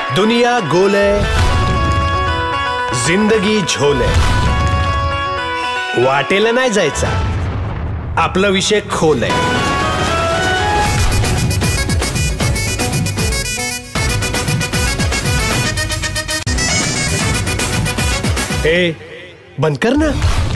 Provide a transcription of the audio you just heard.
दुनिया गोल है, जिंदगी झोल है. वाटेला नाही जायचा, आपला विषय खोल आहे. ए बंद कर ना.